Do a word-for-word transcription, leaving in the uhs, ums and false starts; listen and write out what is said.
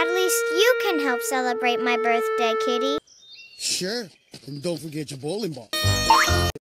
At least you can help celebrate my birthday, Kitty. Sure. And don't forget your bowling ball.